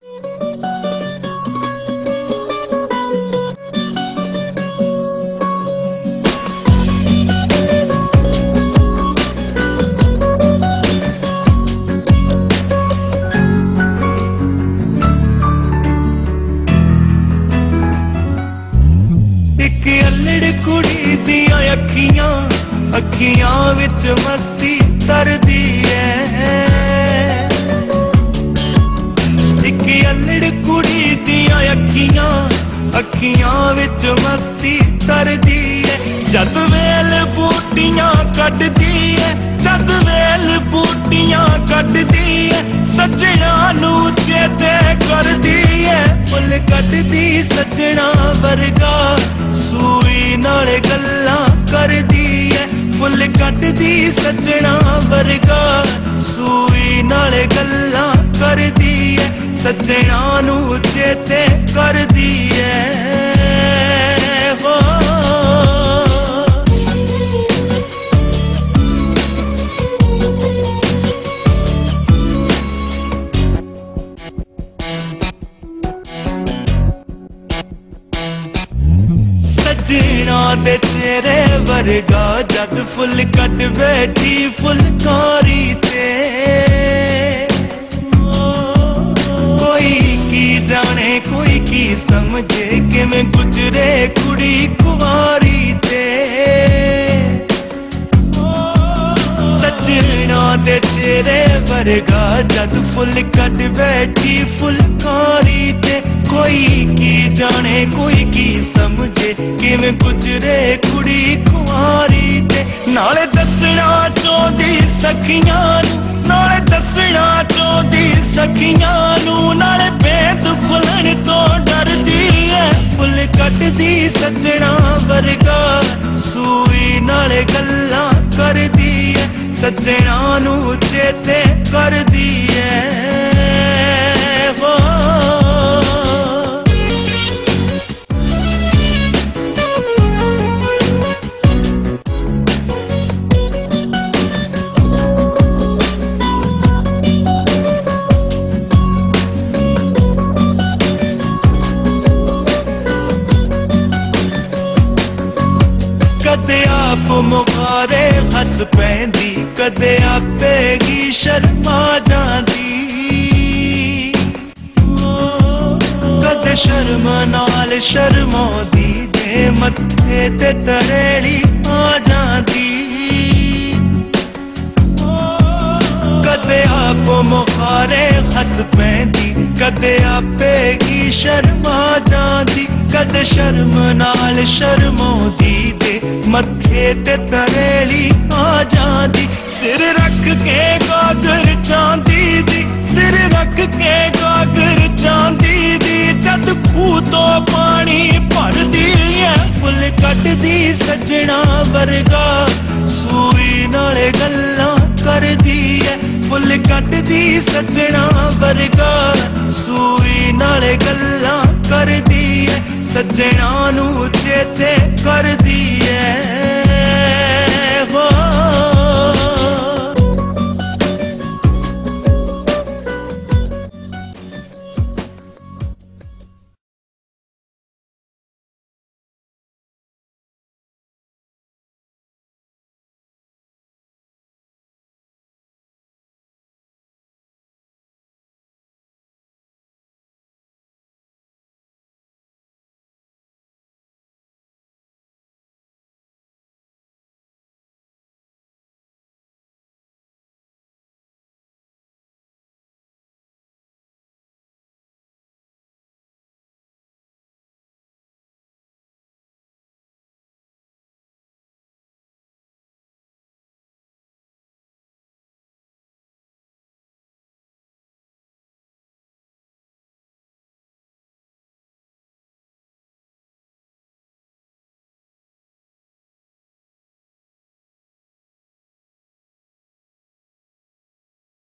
एक अल्लड़ कुड़ी दियां अखियां अखियां विच मस्ती तरदी है। एक अल्लड़ कुड़ी दियां अखियां अखियां विच मस्ती तरदी है। जद वेल बूटियां कटदी है, जद वेल बूटियां कटदी है, सजना नू चेते करदी है। फुल कटदी सजना वर्गा सूई नाले गल्लां करदी है। फुल कटदी सजना वर्गा सूई नाले गल्लां करदी है। सजना नू चेते करदी है हो। सजना दे चेहरे वर्गा जद फुल कट बैठी फुलकारी ते। कोई की जाने कोई की समझे कि मैं गुजरे कुड़ी कुवारी ते। सजना दे चेहरे वर्गा जद फुल कट बैठी फुलकारी ते। कोई की जाने कोई की समझे कि मैं गुजरे कुड़ी कुवारी ते। नाले दसना चाहदी सखियां नू, नाले दसना चाहदी सखियां नू, नाले भेद खुलन तो डरदी है। फुल कटदी सजना वर्गा सूई नाले गल्लां करदी है। सजना नू चेते करदी है हो। कदे आप मुखारे हस पैंदी, कदे आपेगी शर्मा जांदी। कदे शर्म नाल शर्मांदी जे मत्थे ते तरेड़ी आ जांदी। कदे आप मुखारे हस पैंदी, कदे आपेगी शर्मा जांदी। कदे शर्म नाल शर्मांदी दे मत्थे ते तरेली आ जांदी। सिर रख के गागर चांदी दी, सिर रख के गागर चांदी दी, जद खूह तो पानी भरदी है। फुल कटदी सजना वर्गा सूई नाले गल्लां करदी है। फुल कटदी सजना वर्गा सूई नाले गल्लां करदी है। सजना नू चेते करदी है।